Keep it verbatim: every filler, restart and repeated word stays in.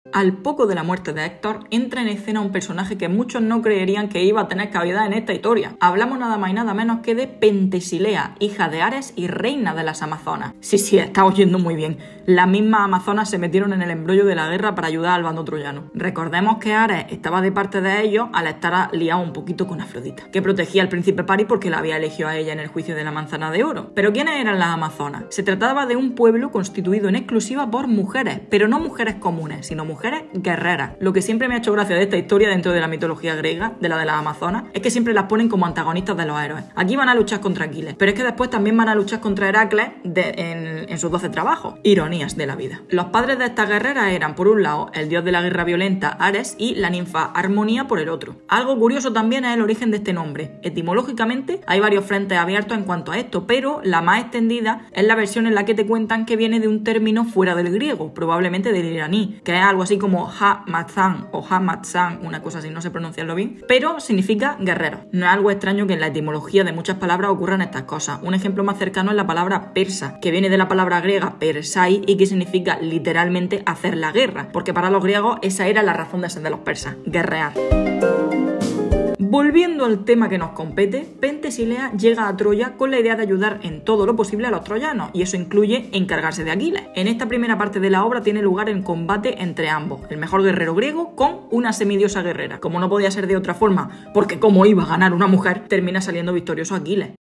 Al poco de la muerte de Héctor, entra en escena un personaje que muchos no creerían que iba a tener cabida en esta historia. Hablamos nada más y nada menos que de Pentesilea, hija de Ares y reina de las Amazonas. Sí, sí, está oyendo muy bien. Las mismas Amazonas se metieron en el embrollo de la guerra para ayudar al bando troyano. Recordemos que Ares estaba de parte de ellos al estar liado un poquito con Afrodita, que protegía al príncipe Paris porque la había elegido a ella en el juicio de la manzana de oro. ¿Pero quiénes eran las Amazonas? Se trataba de un pueblo constituido en exclusiva por mujeres, pero no mujeres comunes, sino mujeres mujeres guerreras. Lo que siempre me ha hecho gracia de esta historia dentro de la mitología griega, de la de las Amazonas, es que siempre las ponen como antagonistas de los héroes. Aquí van a luchar contra Aquiles, pero es que después también van a luchar contra Heracles de, en, en sus doce trabajos. Ironías de la vida. Los padres de estas guerreras eran, por un lado, el dios de la guerra violenta, Ares, y la ninfa Armonía por el otro. Algo curioso también es el origen de este nombre. Etimológicamente, hay varios frentes abiertos en cuanto a esto, pero la más extendida es la versión en la que te cuentan que viene de un término fuera del griego, probablemente del iraní, que es algo así como Ha-Matzan o Ha-Matzan, una cosa así, no sé pronunciarlo bien, pero significa guerrero. No es algo extraño que en la etimología de muchas palabras ocurran estas cosas. Un ejemplo más cercano es la palabra persa, que viene de la palabra griega persai y que significa literalmente hacer la guerra, porque para los griegos esa era la razón de ser de los persas, guerrear. Volviendo al tema que nos compete, Pentesilea llega a Troya con la idea de ayudar en todo lo posible a los troyanos, y eso incluye encargarse de Aquiles. En esta primera parte de la obra tiene lugar el combate entre ambos, el mejor guerrero griego con una semidiosa guerrera. Como no podía ser de otra forma, porque como iba a ganar una mujer, termina saliendo victorioso Aquiles.